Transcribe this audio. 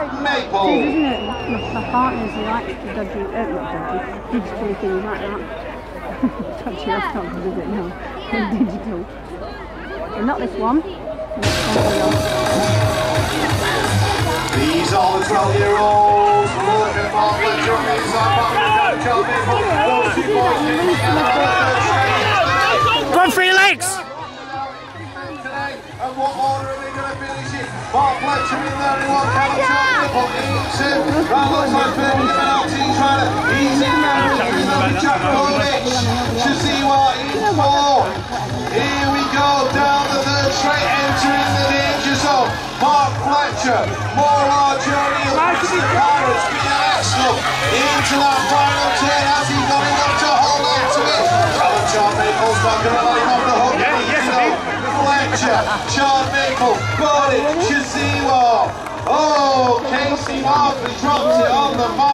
Maple. It is, isn't it? My partner's like the dodgy, not dodgy, digital things like that. Dodgy, that's not good, is it? No, digital. But not this one. These are the 12-year-olds. Look at Mark Fletcher on the inside. Mark Maple. Those two boys getting together on the third straight. Run for your legs! And what order are they going to finish it? Mark Fletcher in there, anyone can Maple eats him. That looks like Bernie Penalty's rider. He's in there, he's over Jack Kovic. Shaziwa in four. Here we go, down the third straight, entering the danger zone. Mark Fletcher, more our journey up the Pirates, being excellent into that final turn as he's got enough to hold on to it. Sean Maple's not going to let him off the hook. Fletcher, Sean Maple, got it, Shaziwa. Oh, Casey Markley dropped it on the mark.